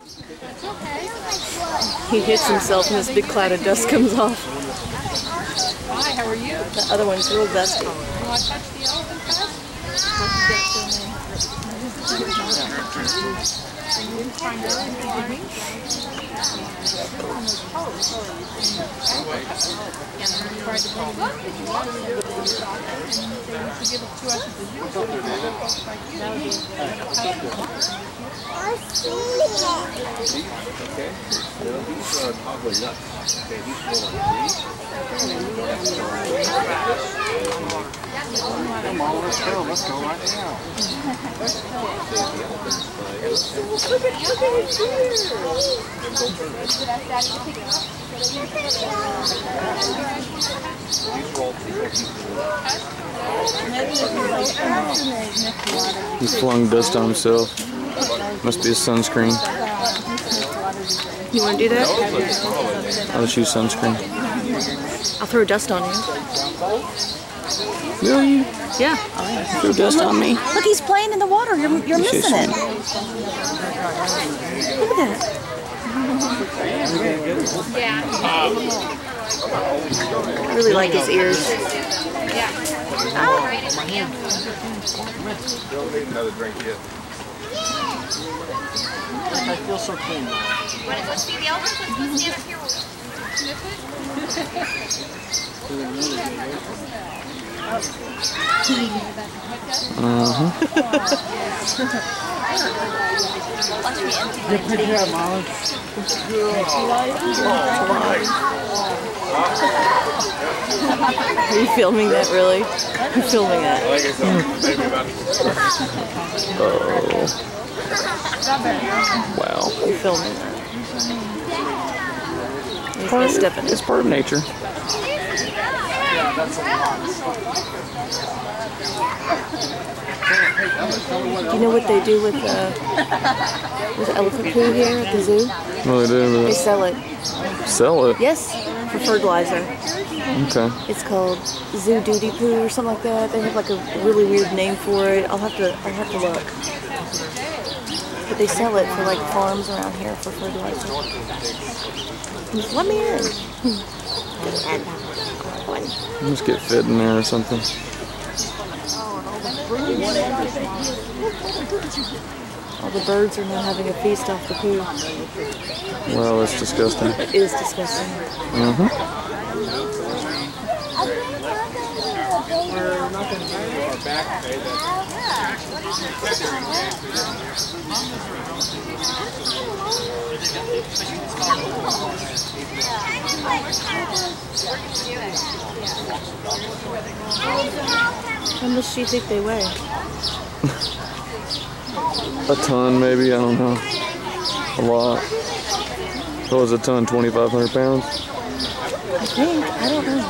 He hits himself and this big cloud of dust comes off. Hi, how are you? The other one's real dusty. You want to touch the elephant first? Okay, these are probably nuts. Okay, these go on trees. Come on, let's go right now. Look at it He flung dust on himself. Must be a sunscreen. You want to do that? I'll just use sunscreen. I'll throw dust on you. Really? Yeah. Throw dust on me. Look, he's playing in the water. You're missing it. Look at that. I really like his ears. Don't need another drink yet. I feel so clean. Let's see the elephant. Let's go stand up here. Watch me empty my Good job, Molly. Are you filming that, really? I'm filming that. I guess maybe about Oh. Wow. You're filming that. He's gonna step in it. It's part of nature. Do you know what they do with elephant poo here at the zoo? What do they do with They it? sell it. Sell it? Yes, for fertilizer. Okay. It's called zoo duty poo or something like that. They have like a really weird name for it. I'll have to look. But they sell it for like farms around here for fertilizer. Just let me in. Just get fit in there or something. All the birds are now having a feast off the poo. Well, that's disgusting. It is disgusting. we're not going to do our back pay. How much do you think they weigh? A ton, maybe. I don't know. A lot. What was a ton? 2,500 pounds? I think. I don't know.